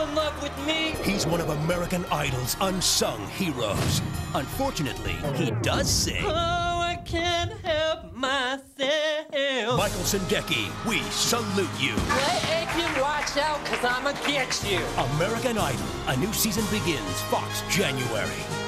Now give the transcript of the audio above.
in love with me? He's one of American Idol's unsung heroes. Unfortunately, he does sing. Oh, I can't help myself. Michael Sendecki, we salute you. Hey, Adrian, watch out, because I'ma get you. American Idol, a new season begins, Fox, January.